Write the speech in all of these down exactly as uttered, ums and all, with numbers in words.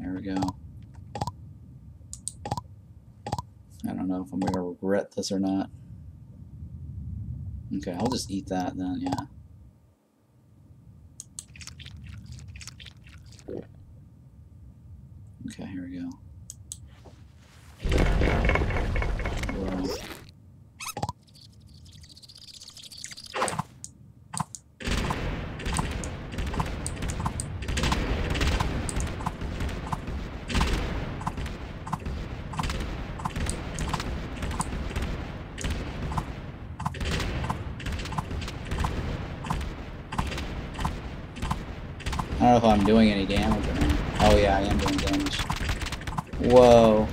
There we go. I don't know if I'm going to regret this or not. Okay, I'll just eat that then, yeah. Okay, here we go. Whoa. I don't know if I'm doing any damage or not. Oh yeah, I am doing damage. Whoa.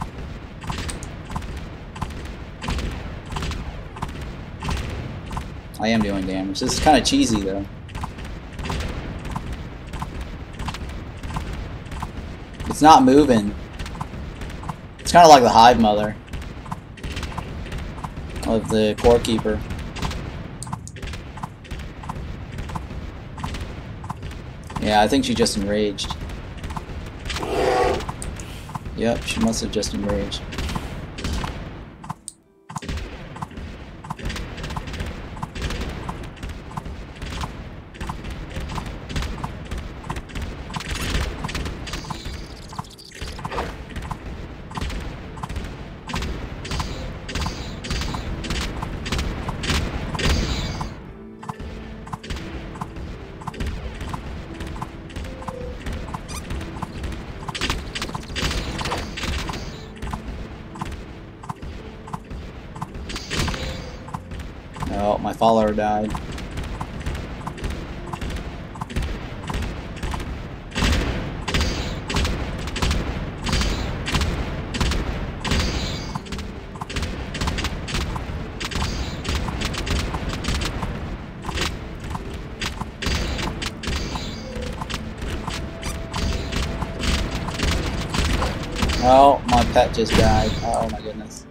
I am doing damage. This is kind of cheesy though. It's not moving. It's kind of like the Hive Mother of the Core Keeper. Yeah, I think she just enraged. Yep, she must have just enraged. Oh, my follower died. Oh, my pet just died. Oh my goodness.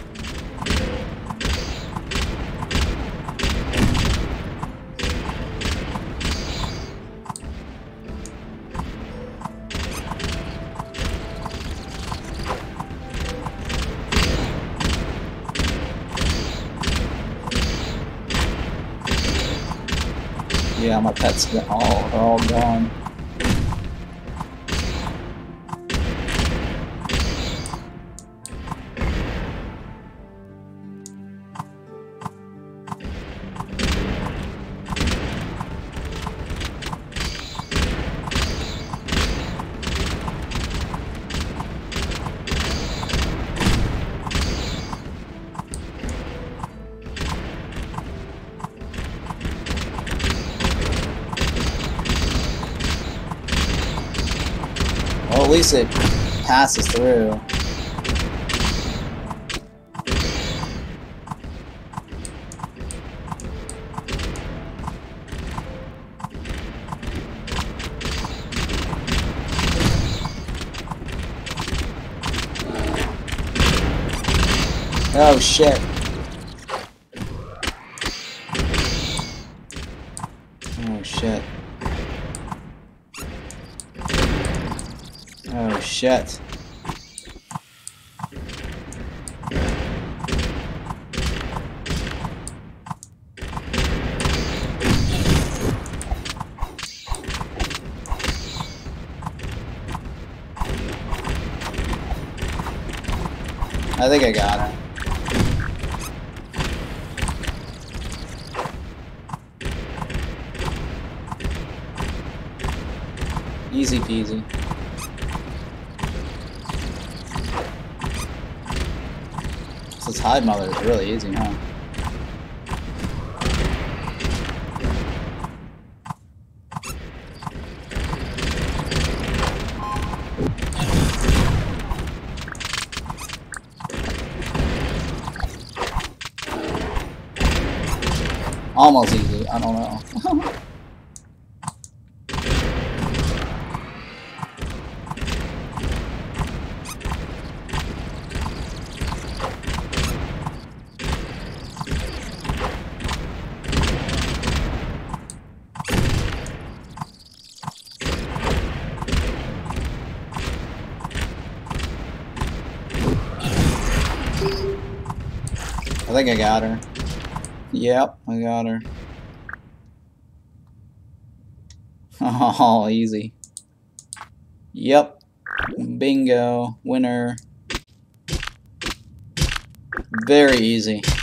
Yeah, my pets are all, are all gone. Well, at least it passes through. Oh shit. Oh shit. Oh shit. I think I got it. Easy peasy. This Hive Mother is really easy, huh? Almost easy, I don't know. I think I got her. Yep, I got her. Oh, easy. Yep. Bingo. Winner. Very easy.